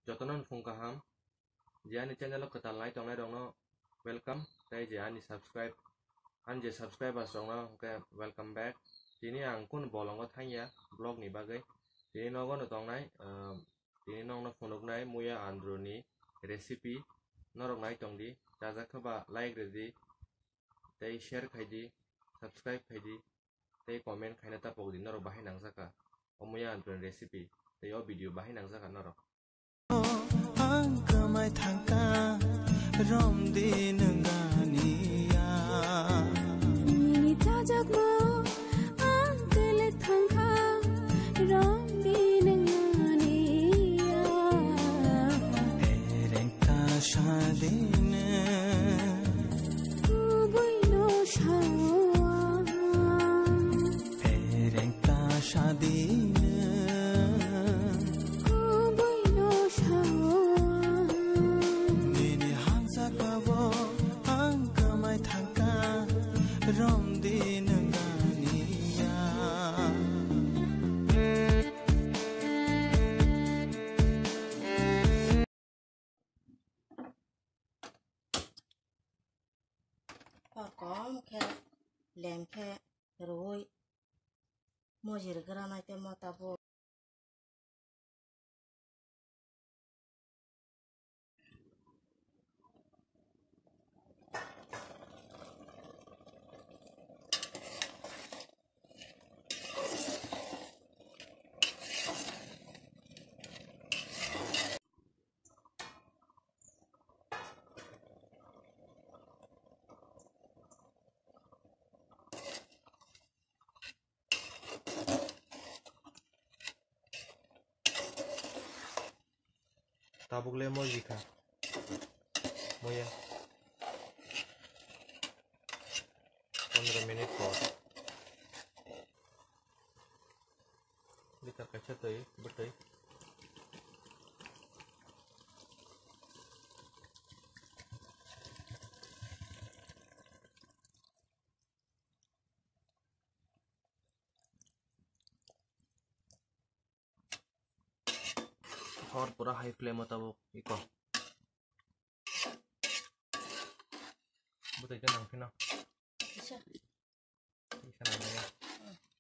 jotonon phung kaham jani channel ketal lai tongnai dong no welcome tei je ani subscribe an je subscribers dong no ke welcome back tini ang kun bolongo thanya blog ni bagai tini nogo no tongnai tini nong no phunuk nai muya andro ni recipe norok nai tongdi jajak khoba like redi tei share khaidi subscribe khaidi tei comment khaina tapok di norok bahai nangjaka omuya andro recipe tei o video bahai nangjaka norok Angkamai thangka romdi nangania Nini tajak mo angkele thangka romdi nangania Erengka shadine Ubui no shawa Erengka shadine Romdi nangania Pakom ke lem ke roi mojir grana te matabo tabuk le moji kha moya 15 minit por kita kaca tei betai और पूरा high flame होता वो eco बताइए ना फिर ना Isa इसे ना